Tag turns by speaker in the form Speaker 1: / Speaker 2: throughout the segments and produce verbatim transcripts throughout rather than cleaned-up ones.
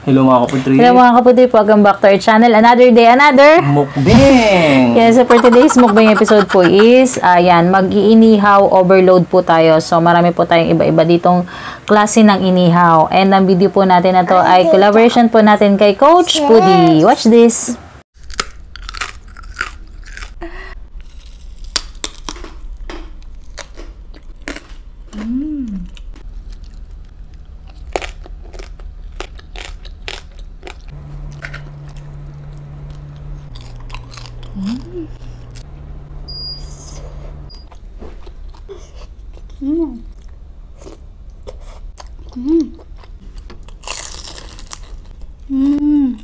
Speaker 1: Hello mga kapudri.
Speaker 2: Hello mga kapudri, welcome back to our channel. Another day, another
Speaker 1: Mukbang!
Speaker 2: Yes, so for today's mukbang episode po is, ayan, mag-i-inihaw overload po tayo. So marami po tayong iba-iba ditong klase ng inihaw. And ang video po natin na to ay collaboration po natin kay Coach Foodie. Watch this! Mm. Mm. Mm. Mm. Mm.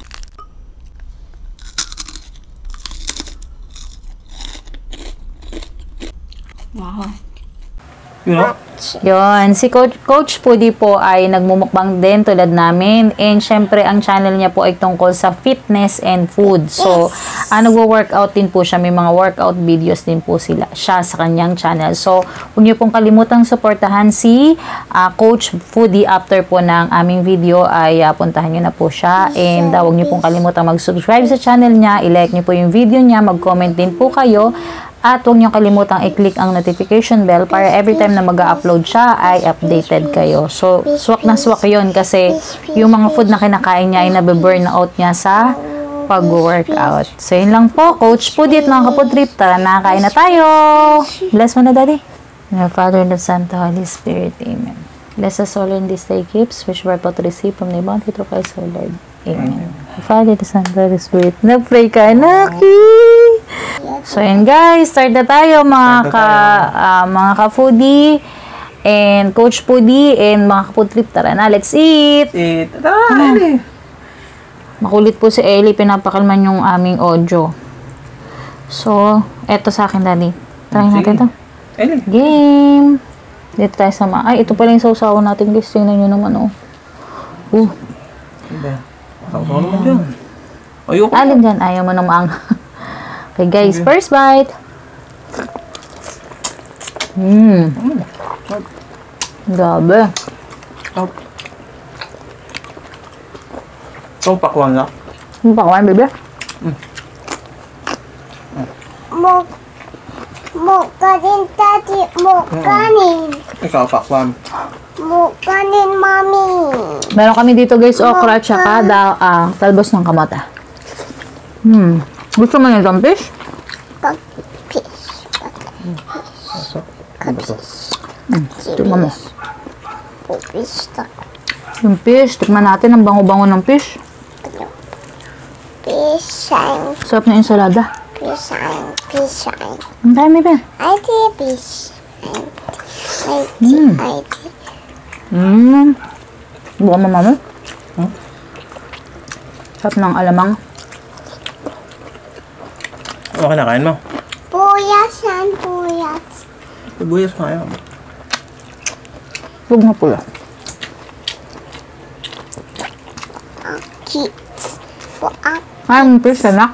Speaker 2: Wow.
Speaker 1: You know?
Speaker 2: Yun, si Coach, Coach Foodie po ay nagmumukbang din tulad namin. And syempre, ang channel niya po ay tungkol sa fitness and food. So, yes. ah, nagwo-workout din po siya. May mga workout videos din po sila, siya sa kanyang channel. So, huwag niyo pong kalimutang suportahan si uh, Coach Foodie. After po ng aming video ay uh, puntahan niyo na po siya. And uh, huwag niyo pong kalimutang mag-subscribe sa channel niya. I-like niyo po yung video niya. Mag-comment din po kayo. At huwag niyo kalimutang i-click ang notification bell para every time na mag-upload siya ay updated kayo. So, swak na swak yun kasi yung mga food na kinakain niya ay nabe-burn out niya sa pag-workout. So, yun lang po. Coach Foodie at mga kapudrip, tara na, kain na tayo! Bless mo na, Daddy. In the Father, the Son, the Holy Spirit. Amen. Bless us all in this day keeps, which we're about to receive from the bounty through Christ our Lord. Amen. The Father, the Son, the Holy Spirit. Nag-pray ka, Naki! So, yun guys, start na tayo mga ka, uh, mga ka-foodie and Coach Foodie and mga kapudrip. Tara na, let's eat!
Speaker 1: Eat! Tara, hmm. Eli!
Speaker 2: Makulit po si Eli, pinapakalman yung aming audio. So, eto sa akin, Daddy. Try natin ito.
Speaker 1: Eli!
Speaker 2: Game! Dito tayo sa mga... Ay, ito pala yung sausawan natin, guys. Tingnan nyo naman, oh. Uh!
Speaker 1: Sausawan naman dyan. Ayoko.
Speaker 2: Alin dyan? Ayaw mo na maang. Okay, guys. Okay. First bite. Mmm. Mm. Gabi.
Speaker 1: Oh. Ito, pakwan lang.
Speaker 2: Yung pakwan, baby?
Speaker 1: Mm.
Speaker 3: Muk. Mukanin, Daddy. Mukanin.
Speaker 1: Mm. Ikaw, pakwan.
Speaker 3: Mukanin, Mami.
Speaker 2: Meron kami dito, guys, okra at saka da, uh, talbos ng kamata. Hmm. Gusto mo nitong fish?
Speaker 3: Pag-fish. Pag-fish.
Speaker 2: Hmm. Tignan mo.
Speaker 3: Fish.
Speaker 2: Yung fish. Tignan natin ang bango-bango ng fish.
Speaker 3: Fish.
Speaker 2: Sarap na ensalada.
Speaker 3: Fish. Fish.
Speaker 2: Ang dami ba?
Speaker 3: I did fish. I did.
Speaker 2: Hmm.
Speaker 3: I did.
Speaker 2: Hmm. Buka mo, mama. Hmm? Sarap ng alamang.
Speaker 1: Ano ka nakain mo?
Speaker 3: Buyas yan, buyas.
Speaker 1: Buyas mo ayaw.
Speaker 2: Huwag na pula.
Speaker 3: Kids. Buak.
Speaker 2: Ay, ang fish, anak.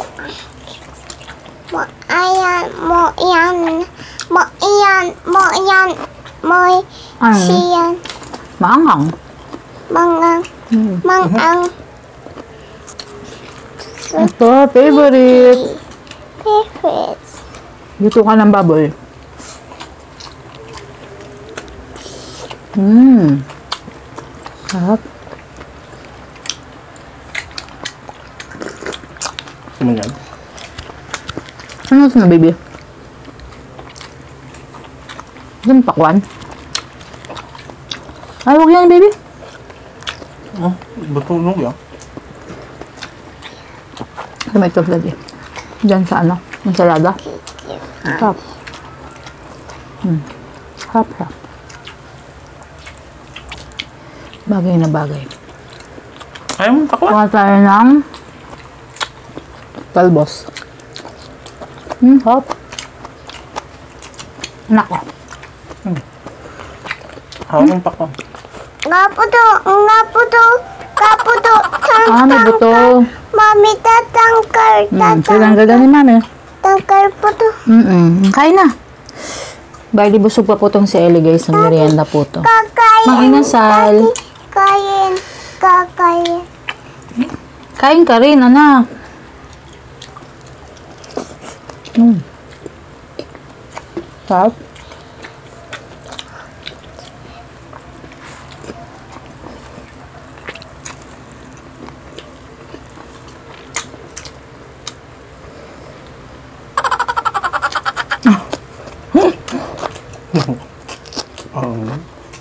Speaker 3: Mo ayan, mo yan. Mo yan, mo yan. Mo siyan.
Speaker 2: Maanghang.
Speaker 3: Mangang.
Speaker 2: Hmm.
Speaker 3: Mangang.
Speaker 2: Ito, favorite.
Speaker 3: Favorite.
Speaker 2: Dito ka ng baboy. Mmm. Sarap.
Speaker 1: Ano yan?
Speaker 2: Ano ito na, baby? Yung pakwan. Ay, huwag yan, baby.
Speaker 1: Oh, bato nung yan.
Speaker 2: Ito may ito, Daddy. Diyan sa ano? Ensalada. Sarap. Hmm. Sarap, sarap. Bagay na bagay.
Speaker 1: Ayaw mo pakwan?
Speaker 2: Kuha tayo ng talbos. Hmm, sarap. Anak ko.
Speaker 1: Hmm. Hawak ng pakwan.
Speaker 3: Nga po to, nga po to, nga po to.
Speaker 2: Ah, may buto.
Speaker 3: Mami, tatangkal,
Speaker 2: Hmm,
Speaker 3: tatangkal.
Speaker 2: silang ganda ni Mami.
Speaker 3: Tangkal po to.
Speaker 2: Mm-mm. Kain na. Bali, busog pa po tong si Ellie, guys. Ang merienda po to.
Speaker 3: Kakain.
Speaker 2: Mga inasal.
Speaker 3: Kain. Kakain. kaya.
Speaker 2: Kain ka rin, anak. Hmm. Sarap.
Speaker 1: Oh.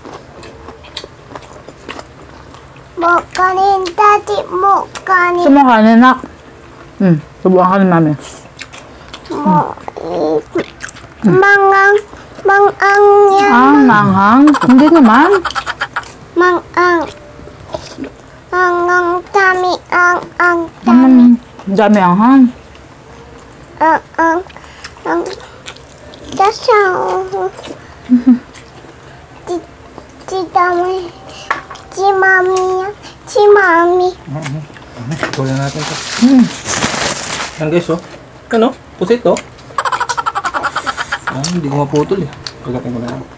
Speaker 3: Bukanin, Daddy, bukanin.
Speaker 2: Subukan, anak. Hmm, subukan ka ni mami.
Speaker 3: Mo, mangang, mangang yan.
Speaker 2: Ah, manghang? Hindi naman.
Speaker 3: Mangang. Mangang dami, ang, ang, dami.
Speaker 2: Hmm, dami ang hang.
Speaker 3: Ang, ang, ang, dasaw. Di, di dami. Si mami yan. Si mami.
Speaker 1: Kuya natin ito.
Speaker 2: Hmm.
Speaker 1: Yan guys, oh. Ano? Pusit, oh. Ah, hindi ko maputol, eh. Kagatin ko na lang.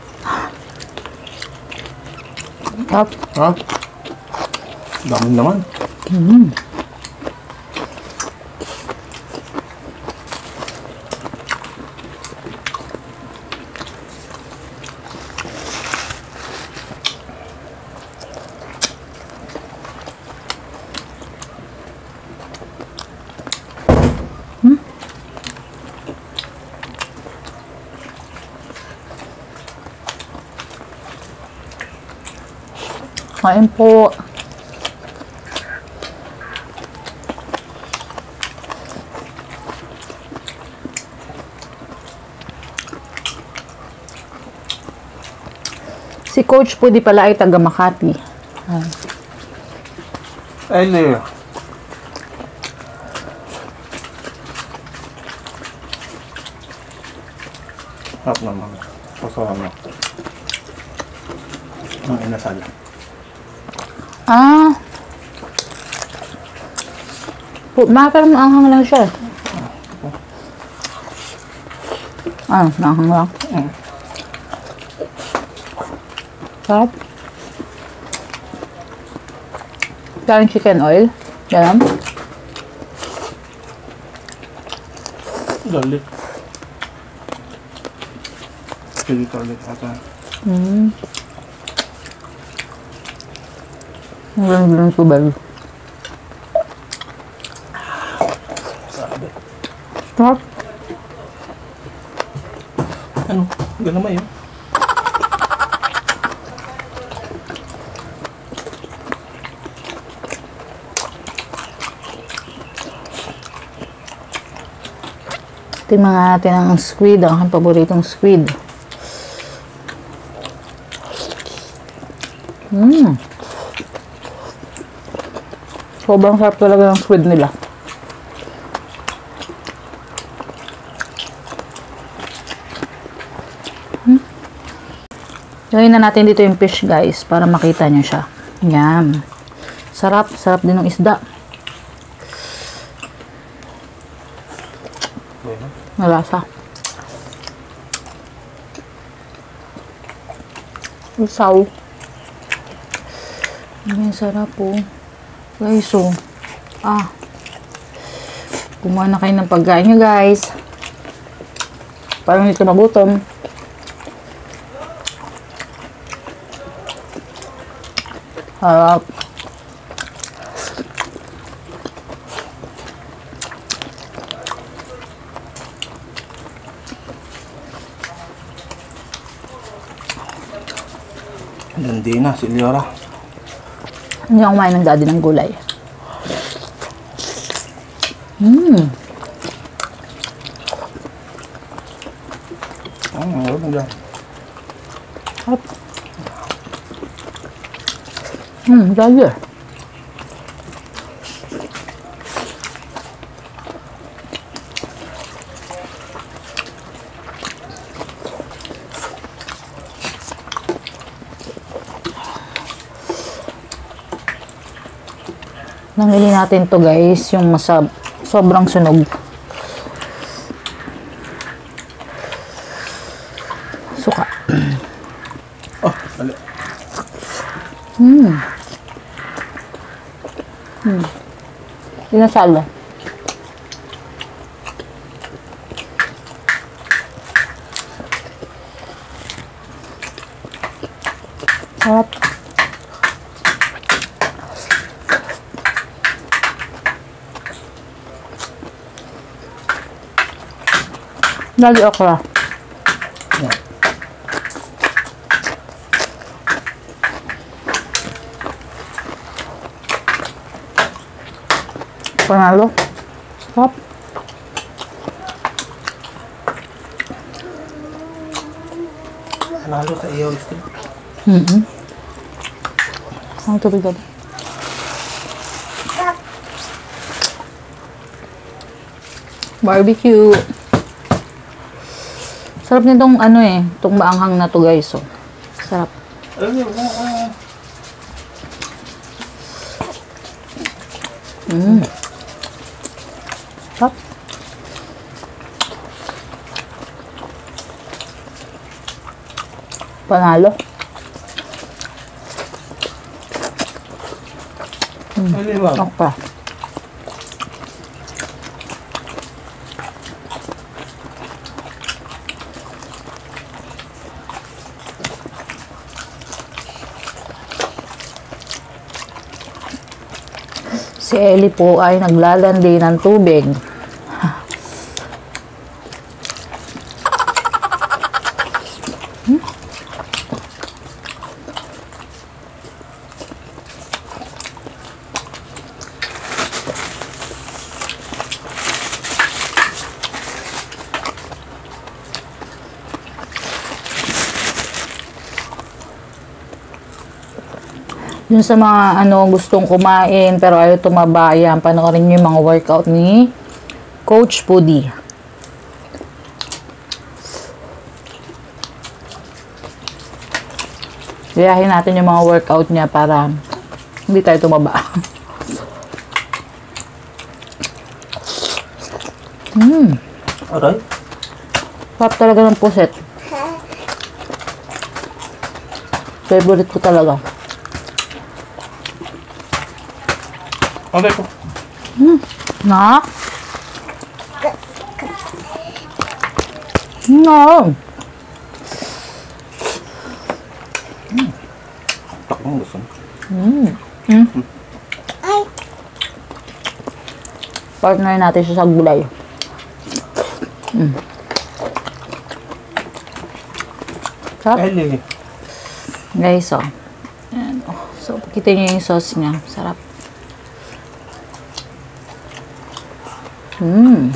Speaker 2: Sarap.
Speaker 1: Ha? Dami naman.
Speaker 2: Hmm. Kain po. Si Coach Foodie pala ay taga Makati. Ah.
Speaker 1: Ay, Leo. Harap naman. Pasahan mo. Ang inasal.
Speaker 2: Ah. Po, ma, pero maanghang lang siya. Ah, maanghang lang.
Speaker 1: Mm.
Speaker 2: Sarap. Galing chicken oil. Yan.
Speaker 1: Galit. Chili garlic ata.
Speaker 2: Hmm. Ang galing ko ba? Sarap.
Speaker 1: Ano? Ganun ba yun?
Speaker 2: Tingnan natin ang squid, ang aking paboritong squid. Mmm. Sobrang sarap talaga ng squid nila. Hmm. Gawin na natin dito yung fish, guys, para makita nyo siya. Yan. Sarap, sarap din ng isda. Malasa. Isaw. Ang sarap po. Guys, so. Ah. Kumuha na kayo ng pagkain nyo, guys. Parang hindi ka magutom. Harap.
Speaker 1: Hindi na, si Leora.
Speaker 2: Hindi ako kumain ng daddy ng gulay. Mmm.
Speaker 1: Ah, meron na dyan.
Speaker 2: Harap. Mmm, daddy. Nangili natin to, guys, yung masab sobrang sunog. Suka.
Speaker 1: Oh, dali.
Speaker 2: Hmm. Hmm. Dinasal. Sarap. Lagi okra.
Speaker 1: Yan.
Speaker 2: Panalo. Sarap.
Speaker 1: Panalo sa iyo, Steve.
Speaker 2: Mm-hmm. Ang tubig dito. Barbecue. Sarap nitong ano eh, itong maanghang na to guys. So, sarap. Mm. Sarap. Panalo. Mm. Okra. Si Ellie po ay naglalandi ng tubig. Hmm? Yun sa mga ano gustong kumain pero ayaw tumaba, yan, panoorin nyo yung mga workout ni Coach Foodie. Gayahin natin yung mga workout niya para hindi tayo tumaba. Hmm.
Speaker 1: Aray.
Speaker 2: Sarap talaga ng puset. Favorite ko talaga.
Speaker 1: Okay po.
Speaker 2: Hmm. Nak? No.
Speaker 1: Hmm. Takong gusto.
Speaker 2: Hmm. Hmm.
Speaker 3: Ay,
Speaker 2: Partner natin siya sa gulay. Hmm. Sarap.
Speaker 1: Ellie.
Speaker 2: Guys, oh. Ayan, oh. So, pakita nyo yung sauce niya. Sarap. Hmm.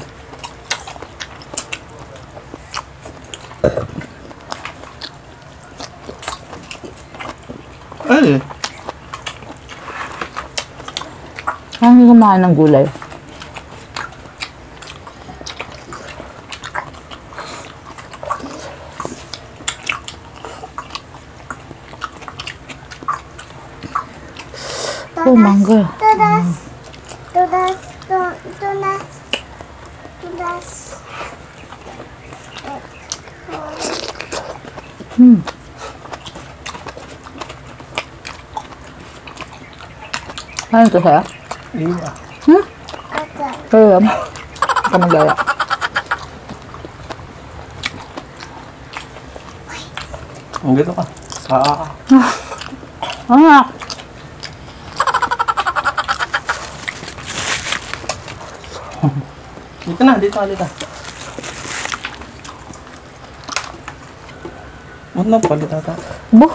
Speaker 1: Ellie.
Speaker 2: Parang hindi kumain ng gulay. Oh, mangga.
Speaker 3: tudas, tudas, tu- tudas, tudas.
Speaker 2: Hmm. Ano ito sa'yo?
Speaker 1: Iya.
Speaker 2: Hmm?
Speaker 3: Okay.
Speaker 2: Sa'yo yan? Ito ka magaya.
Speaker 1: Ang gito ka. Ah.
Speaker 2: Anak!
Speaker 1: Dito na, dito ka, dito. Huwag na, palit ata.
Speaker 2: Bo!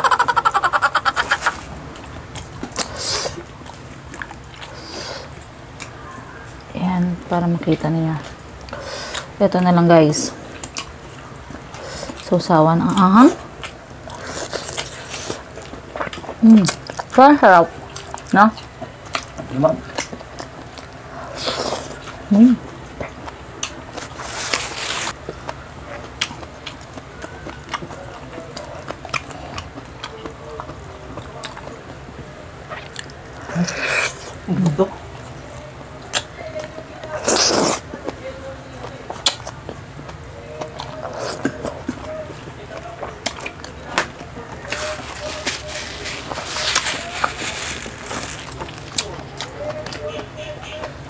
Speaker 2: Ayan, para makita niya. Ito na lang guys. Sausawan ang ahang. Hmm. Sarap, sarap. No?
Speaker 1: Lima.
Speaker 2: Hmm.
Speaker 1: Ito.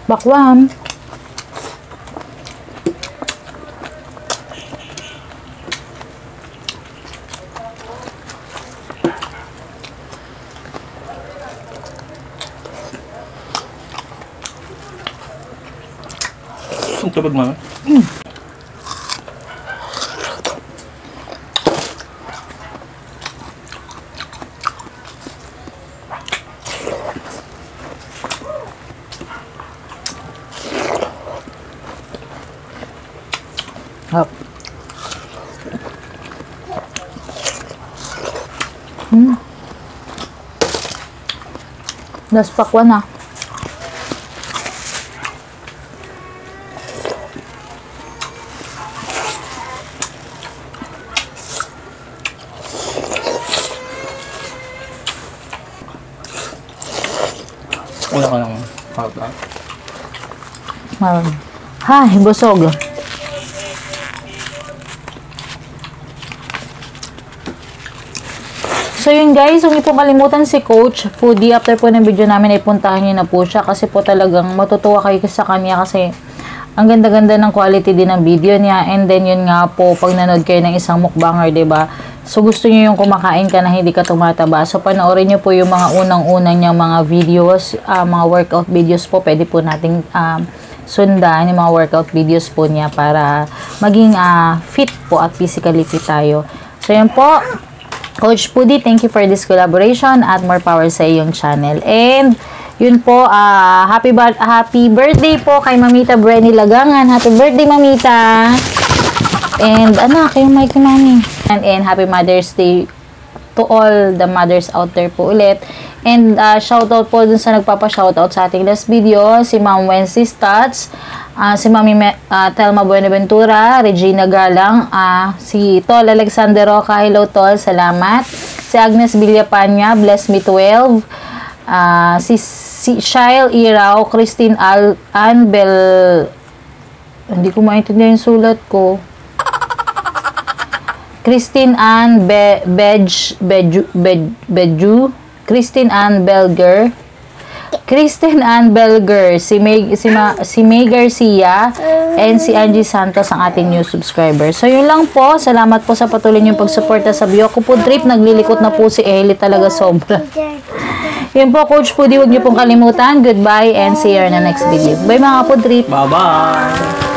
Speaker 2: Bakwan.
Speaker 1: Ang tabag mo.
Speaker 2: Mm. Hap. Hmm. Das pakwan na.
Speaker 1: Wala ka ng hapa.
Speaker 2: Marami. Hay, busog. So yun guys, huwag niyo pong kalimutan si Coach Foodie. After po ng video namin ay puntahan niyo na po siya kasi po talagang matutuwa kayo sa kanya kasi ang ganda-ganda ng quality din ng video niya. And then yun nga po, pag nanood kayo ng isang mukbanger, diba? So gusto niyo yung kumakain ka na hindi ka tumataba. So panoorin niyo po yung mga unang-unang niyang mga videos, uh, mga workout videos po. Pwede po nating um, sundan yung mga workout videos po niya para maging uh, fit po at physically fit tayo. So yun po. Coach Foodie, thank you for this collaboration at more power sa iyong channel. And yun po, uh, happy, happy birthday po kay Mamita Brenny Lagangan. Happy birthday, Mamita! And anak, yung mic ni Mami. And, and happy Mother's Day to all the mothers out there po ulit. And uh, shoutout po dun sa nagpapa-shoutout sa ating last video, si Ma'am Wency Stats, uh, si Mami uh, Telma Buenaventura, Regina Galang, uh, si Tol Alexander Roca, hello Tol, salamat. Si Agnes Villapanya, bless me twelve. Uh, si si Shail Iraw, Christine Al Anbel, hindi ko maintindihan yung sulat ko. Christine Ann Be Bej Beju Bej Beju, Christine Ann Belger, Christine Ann Belger, si May si, Ma, si May Garcia, and si Angie Santos ang ating new subscriber. So yun lang po, salamat po sa patuloy niyong pagsuporta sa BIOCO Food Trip. Naglilikot na po si Ellie talaga sobra. Yun po, Coach Foodie, huwag niyo pong kalimutan. Goodbye and see you in the next video. Bye mga Food Trip.
Speaker 1: Bye-bye!